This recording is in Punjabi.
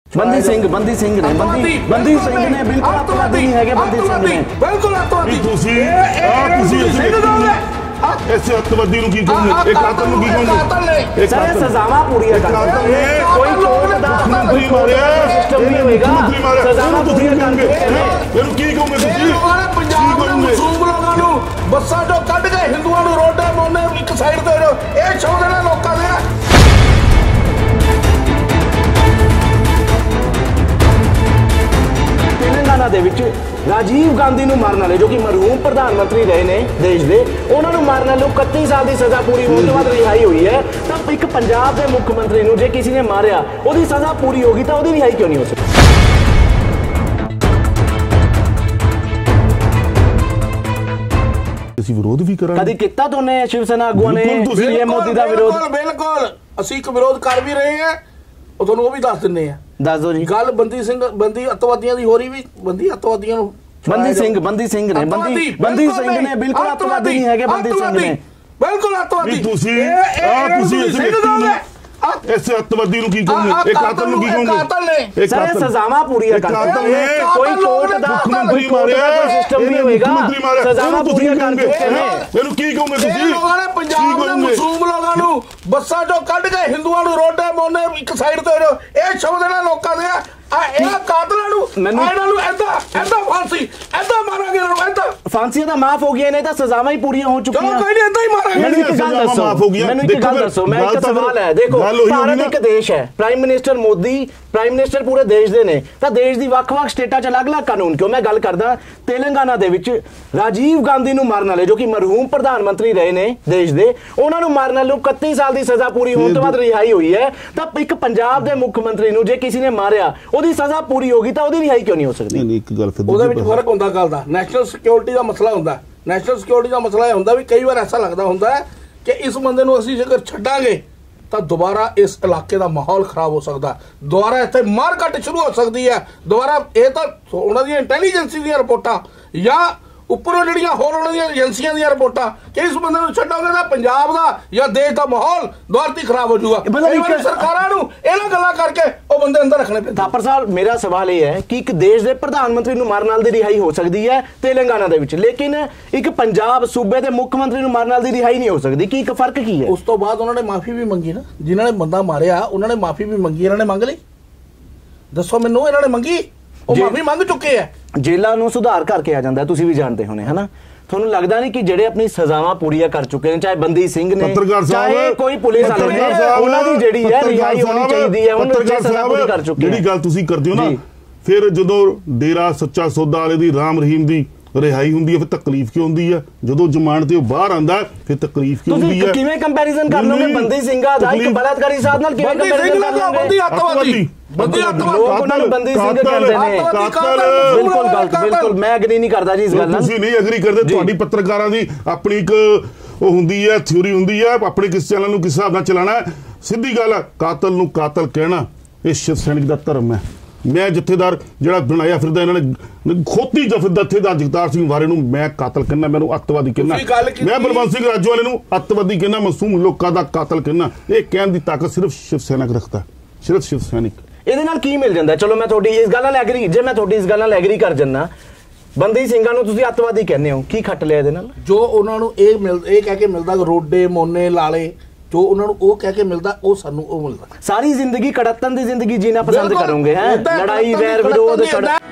बंदी सिंह ने बंदी सिंह ने बिल्कुल अतवादी नहीं है बंदी सिंह ने बिल्कुल अतवादी ऐसे अतवादी की एक कातल की एक सजावा पूरी कोई कोर्ट दा मुख्यमंत्री मारे सिस्टम नहीं होएगा सजावा पूरी करके मेनू की कहूंगे ਤੁਸੀਂ पंजाब ਦੇ ਮਸੂਮ ਲੋਕਾਂ ਨੂੰ ਬੱਸਾਂ ਚੋਂ ਕੱਢ ਕੇ ਹਿੰਦੂਆਂ ਨੂੰ ਰੋਡੇ ਮੋਨੇ ਇੱਕ ਸਾਈਡ ਤੇ ਇਹ ਸ਼ੌਕ ਨੇ ਲੋਕਾਂ ਦੇ तेलंगाना ਦੇ ਵਿੱਚ ਰਾਜੀਵ ਗਾਂਧੀ ਨੂੰ ਮਾਰਨ ਵਾਲੇ ਜੋ ਕਿ ਮਰਹੂਮ ਪ੍ਰਧਾਨ ਮੰਤਰੀ ਰਹੇ ਨੇ ਦੇਸ਼ ਦੇ ਉਹਨਾਂ ਨੂੰ ਮਾਰਨ ਵਾਲੇ 31 ਸਾਲ ਦੀ ਸਜ਼ਾ ਪੂਰੀ ਹੋਣ ਤੋਂ ਬਾਅਦ ਰਿਹਾਈ ਹੋਈ ਹੈ ਤਾਂ ਇੱਕ ਪੰਜਾਬ ਦੇ ਮੁੱਖ ਮੰਤਰੀ ਨੂੰ ਜੇ ਕਿਸੇ ਨੇ ਮਾਰਿਆ ਉਹਦੀ ਸਜ਼ਾ ਪੂਰੀ ਹੋਗੀ ਤਾਂ ਉਹਦੀ ਰਿਹਾਈ ਕਿਉਂ ਨਹੀਂ ਹੋ ਸਕਦੀ ਅਸੀਂ ਵਿਰੋਧ ਵੀ ਕਰਾਂਗੇ ਕਦੀ ਕੀਤਾ ਤੋਨੇ ਸ਼ਿਵ ਸੈਨਾ ਆਗੂਆਂ ਨੇ ਪੀਐਮ ਮੋਦੀ ਦਾ ਵਿਰੋਧ ਬਿਲਕੁਲ ਅਸੀਂ ਇੱਕ ਵਿਰੋਧ ਕਰ ਵੀ ਰਹੇ ਹਾਂ ਉਹ ਤੁਹਾਨੂੰ ਉਹ ਵੀ ਦੱਸ ਦਿੰਨੇ ਆ ਦੱਸ ਦਿਓ ਜੀ ਗੱਲ ਬੰਦੀ ਅਤਵਾਦੀਆਂ ਦੀ ਹੋ ਰਹੀ ਵੀ ਬੰਦੀ ਅਤਵਾਦੀਆਂ ਨੂੰ ਬੰਦੀ ਸਿੰਘ ਨੇ ਬਿਲਕੁਲ ਅਤਵਾਦੀ ਨਹੀਂ ਹੈਗੇ ਬੰਦੀ ਸਿੰਘ ਨੇ ਬਿਲਕੁਲ ਅਤਵਾਦੀ ਤੁਸੀਂ ऐसे अतवादी की कहूंगे एक कातल की कहूंगे एक सजावा पूरी कोई कोर्ट दा मुख्यमंत्री मारे सिस्टम नहीं होएगा सजावा पूरी करके मेनू की कहूंगे ਤੁਸੀਂ पंजाब ਦੇ ਮਸੂਮ ਲੋਕਾਂ ਨੂੰ ਬੱਸਾਂ ਚੋਂ ਕੱਢ ਕੇ ਹਿੰਦੂਆਂ ਨੂੰ ਰੋਡੇ ਮੋਨੇ ਇੱਕ ਸਾਈਡ ਤੇ ਇਹ ਸ਼ਬਦ ਨੇ ਲੋਕਾਂ ਦੇ ਇਹ ਕਾਤਲਾਂ ਨੂੰ ਇਹਨਾਂ ਨੂੰ ਐਦਾਂ ਮਾਰਾਂਗੇ ਇਹਨਾਂ ਨੂੰ ਐਦਾਂ ਫਾਂਸੀਆਂ ਤਾਂ ਮਾਫ ਹੋ ਗਈਆਂ ਨੇ ਤਾਂ ਸਜ਼ਾਵਾਂ ਹੀ ਪੂਰੀਆਂ ਹੋ ਚੁੱਕੀਆਂ ਚਲੋ ਕੋਈ ਨਹੀਂ ਐਦਾਂ ਹੀ ਮਾਰਾਂਗੇ ਮੈਨੂੰ ਇੱਕ ਗੱਲ ਦੱਸੋ ਮੈਂ ਇੱਕ ਸਵਾਲ ਹੈ ਦੇਖੋ ਭਾਰਤ ਇੱਕ ਦੇਸ਼ ਹੈ ਪ੍ਰਾਈਮ ਮਿਨਿਸਟਰ ਪੂਰੇ ਦੇਸ਼ ਦੇ ਨੇ ਤਾਂ ਦੇਸ਼ ਦੀ ਵੱਖ-ਵੱਖ ਸਟੇਟਾਂ 'ਚ ਅਲੱਗ-ਅਲੱਗ ਕਾਨੂੰਨ ਕਿਉਂ ਮੈਂ ਗੱਲ ਕਰਦਾ ਤੇਲੰਗਾਨਾ ਦੇ ਵਿੱਚ ਰਾਜੀਵ ਗਾਂਧੀ ਨੂੰ ਮਾਰਨ ਵਾਲੇ ਜੋ ਕਿ ਮਰਹੂਮ ਪ੍ਰਧਾਨ ਮੰਤਰੀ ਰਹੇ ਨੇ ਦੇਸ਼ ਦੇ ਉਹਨਾਂ ਨੂੰ ਮਾਰਨ ਵਾਲੇ 31 ਸਾਲ ਦੀ ਸਜ਼ਾ ਪੂਰੀ ਹੋਣ ਤੋਂ ਬਾਅਦ ਰਿਹਾਈ ਹੋਈ ਹੈ ਤਾਂ ਇੱਕ ਪੰਜਾਬ ਦੇ ਮੁੱਖ ਮੰਤਰੀ ਨੂੰ ਜੇ ਕਿਸੇ ਨੇ ਮਾਰਿਆ ਉਹਦੀ ਸਜ਼ਾ ਪੂਰੀ ਹੋਗੀ ਤਾਂ ਉਹਦੀ ਰਿਹਾਈ ਕਿਉਂ ਨਹੀਂ ਹੋ ਸਕਦੀ ਨਹੀਂ ਇੱਕ ਗੱਲ ਫਿਰ ਉਹਦੇ ਵਿੱਚ ਫਰਕ ਹੁੰਦਾ ਗੱਲ ਦਾ ਨੈਸ਼ਨਲ ਸਿਕਿਉਰਿਟੀ ਦਾ ਮਸਲਾ ਹੁੰਦਾ ਨੈਸ਼ਨਲ ਸਿਕਿਉਰਿਟੀ ਦਾ ਮਸਲਾ ਇਹ ਹੁੰਦਾ ਵੀ ਕਈ ਵਾਰ ਐਸਾ ਲੱਗਦਾ ਹੁੰਦਾ ਹੈ ਕਿ ਇਸ ਬੰਦੇ ਨੂੰ ਅਸੀਂ ਜੇਕਰ ਛੱਡਾਂਗੇ ਤਾਂ ਦੁਬਾਰਾ ਇਸ ਇਲਾਕੇ ਦਾ ਮਾਹੌਲ ਖਰਾਬ ਹੋ ਸਕਦਾ ਦੁਬਾਰਾ ਇੱਥੇ ਮਾਰਕਟ ਸ਼ੁਰੂ ਹੋ ਸਕਦੀ ਹੈ ਦੁਬਾਰਾ ਇਹ ਤਾਂ ਉਹਨਾਂ ਦੀਆਂ ਇੰਟੈਲੀਜੈਂਸੀ ਦੀਆਂ ਰਿਪੋਰਟਾਂ ਜਾਂ ਉੱਪਰੋਂ ਜਿਹੜੀਆਂ ਹੋਰ ਉਹਨਾਂ ਦੀਆਂ ਏਜੰਸੀਆਂ ਦੀਆਂ ਰਿਪੋਰਟਾਂ ਕਿ ਇਸ ਬੰਦੇ ਨੂੰ ਛੱਡੋਗੇ ਤਾਂ ਪੰਜਾਬ ਦਾ ਜਾਂ ਦੇਸ਼ ਦਾ ਮਾਹੌਲ ਦੁਆਰਤੀ ਖਰਾਬ ਹੋ ਜਾਊਗਾ ਸਰਕਾਰਾਂ ਨੂੰ ਇਹਨਾਂ ਗੱਲਾਂ ਕਰਕੇ ਉਹ ਬੰਦੇ ਅੰਦਰ ਰੱਖਣੇ ਪੈਂਦੇ ਥਾਪਰ ਸਾਹਿਬ ਮੇਰਾ ਸਵਾਲ ਇਹ ਹੈ ਕਿ ਇੱਕ ਦੇਸ਼ ਦੇ ਪ੍ਰਧਾਨ ਮੰਤਰੀ ਨੂੰ ਮਾਰਨ ਨਾਲ ਦੀ ਰਿਹਾਈ ਹੋ ਸਕਦੀ ਹੈ ਤੇਲੰਗਾਨਾ ਦੇ ਵਿੱਚ ਲੇਕਿਨ ਇੱਕ ਪੰਜਾਬ ਸੂਬੇ ਦੇ ਮੁੱਖ ਮੰਤਰੀ ਨੂੰ ਮਾਰਨ ਨਾਲ ਦੀ ਰਿਹਾਈ ਨਹੀਂ ਹੋ ਸਕਦੀ ਕੀ ਇੱਕ ਫਰਕ ਕੀ ਹੈ ਉਸ ਤੋਂ ਬਾਅਦ ਉਹਨਾਂ ਨੇ ਮਾਫੀ ਵੀ ਮੰਗੀ ਨਾ ਜਿਨ੍ਹਾਂ ਨੇ ਬੰਦਾ ਮਾਰਿਆ ਉਹਨਾਂ ਨੇ ਮਾਫੀ ਵੀ ਮੰਗੀ ਇਹਨਾਂ ਨੇ ਮੰਗ ਲਈ ਦੱਸੋ ਮੈਨੂੰ ਇਹਨਾਂ ਨੇ ਮੰਗੀ ਉਹ ਮਾਫੀ ਮੰਗ ਚੁੱਕੇ ਆ ਜੇਲਾਂ ਨੂੰ ਸੁਧਾਰ ਕਰਕੇ ਆ ਜਾਂਦਾ ਤੁਸੀਂ ਵੀ ਜਾਣਦੇ ਹੋਣੇ ਹਨਾ ਤੁਹਾਨੂੰ ਲੱਗਦਾ ਨਹੀਂ ਕਿ ਜਿਹੜੇ ਆਪਣੀ ਸਜ਼ਾਵਾਂ ਪੂਰੀਆਂ ਕਰ ਚੁੱਕੇ ਨੇ ਚਾਹੇ ਬੰਦੀ ਸਿੰਘ ਨੇ ਚਾਹੇ ਕੋਈ ਪੁਲਿਸ ਵਾਲੇ ਨੇ ਉਹਨਾਂ ਦੀ ਜਿਹੜੀ ਹੈ ਰਿਹਾਈ ਹੋਣੀ ਚਾਹੀਦੀ ਹੈ ਉਹਨਾਂ ਦੀ ਸਜ਼ਾ ਪੂਰੀ ਕਰ ਚੁੱਕੇ ਜਿਹੜੀ ਗੱਲ ਤੁਸੀਂ ਕਰਦੇ ਹੋ ਨਾ ਫਿਰ ਜਦੋਂ ਡੇਰਾ ਸੱਚਾ ਸੌਦਾ ਵਾਲੇ ਦੀ ਰਾਮ ਰਹੀਮ ਦੀ ਰਿਹਾਈ ਹੁੰਦੀ ਹੈ ਫਿਰ ਤਕਲੀਫ ਕਿਉਂ ਹੁੰਦੀ ਹੈ ਜਦੋਂ ਜ਼ਮਾਨਤ ਤੇ ਉਹ ਬਾਹਰ ਆਂਦਾ ਫਿਰ ਤਕਲੀਫ ਕਿਉਂ ਹੁੰਦੀ ਹੈ ਕਿਵੇਂ ਕੰਪੈਰੀਜ਼ਨ ਕਰ ਲਓਗੇ ਬੰਦੀ ਸਿੰਘਾ ਦਾ ਇੱਕ ਬਲਾਤਕਾਰੀ ਸਾਧ ਨਾਲ ਕਿਵੇਂ ਕੰਪੈਰੀਜ਼ਨ ਕਰ ਲਓਗੇ ਬੰਦੀ ਅਤਵਾਦੀ ਲੋਕ ਉਹਨਾਂ ਨੂੰ ਬੰਦੀ ਸਿੰਘ ਕਹਿੰਦੇ ਨੇ ਬਿਲਕੁਲ ਗਲਤ ਬਿਲਕੁਲ ਮੈਂ ਐਗਰੀ ਨਹੀਂ ਕਰਦਾ ਜੀ ਇਸ ਗੱਲ ਨਾਲ ਤੁਸੀਂ ਨਹੀਂ ਐਗਰੀ ਕਰਦੇ ਤੁਹਾਡੀ ਪੱਤਰਕਾਰਾਂ ਦੀ ਆਪਣੀ ਇੱਕ ਉਹ ਹੁੰਦੀ ਹੈ ਥਿਊਰੀ ਹੁੰਦੀ ਹੈ ਆਪਣੇ ਕਿਸ ਚੈਨਲ ਨੂੰ ਕਿਸ ਹਿਸਾਬ ਨਾਲ ਚਲਾਣਾ ਸਿੱਧੀ ਗੱਲ ਕਾਤਲ ਨੂੰ ਕਾਤਲ ਕਹਿਣਾ ਇਹ ਸ਼ਿਵ ਸੈਨਿਕ ਦਾ ਧਰਮ ਹੈ ਮੈਂ ਜਥੇਦਾਰ ਜਿਹੜਾ ਬਣਾਇਆ ਫਿਰਦਾ ਇਹਨਾਂ ਨੇ ਖੋਤੀ ਜਥੇਦਾਰ ਜਗਤਾਰ ਸਿੰਘ ਵਾਰੇ ਨੂੰ ਮੈਂ ਕਾਤਲ ਕਹਿੰਦਾ ਮੈਨੂੰ ਅੱਤਵਾਦੀ ਕਹਿੰਦਾ ਮੈਂ ਬਲਵੰਤ ਸਿੰਘ ਰਾਜੂ ਵਾਲੇ ਨੂੰ ਅੱਤਵਾਦੀ ਕਹਿੰਦਾ ਮਾਸੂਮ ਲੋਕਾਂ ਦਾ ਕਾਤਲ ਕਹਿੰਦਾ ਇਹ ਕਹਿਣ ਦੀ ਤਾਕਤ ਸਿਰਫ ਸ਼ਿਵ ਸੈਨਿਕ ਰੱਖਦਾ ਸਿਰਫ ਸ਼ਿਵ ਸੈਨਿਕ ਇਹਦੇ ਨਾਲ ਕੀ ਮਿਲ ਜਾਂਦਾ ਚਲੋ ਮੈਂ ਤੁਹਾਡੀ ਇਸ ਗੱਲ ਨਾਲ ਐਗਰੀ ਜੇ ਮੈਂ ਤੁਹਾਡੀ ਇਸ ਗੱਲ ਨਾਲ ਐਗਰੀ ਕਰ ਜੰਨਾ ਬੰਦੀ ਸਿੰਘਾਂ ਨੂੰ ਤੁਸੀਂ ਅੱਤਵਾਦੀ ਕਹਿੰਦੇ ਹੋ ਕੀ ਖੱਟ ਲਿਆ ਇਹਦੇ ਨਾਲ ਜੋ ਉਹਨਾਂ ਨੂੰ ਇਹ ਕਹਿ ਕੇ ਮਿਲਦਾ ਰੋਡੇ ਮੋਨੇ ਲਾਲੇ ਜੋ ਉਹਨਾਂ ਨੂੰ ਉਹ ਕਹਿ ਕੇ ਮਿਲਦਾ ਉਹ ਸਾਨੂੰ ਉਹ ਮਿਲਦਾ ਸਾਰੀ ਜ਼ਿੰਦਗੀ ਕੜਤਨ ਦੀ ਜ਼ਿੰਦਗੀ ਜੀਣਾ ਪਸੰਦ ਕਰੋਗੇ ਹੈ ਲੜਾਈ ਵੈਰ ਵਿਰੋਧ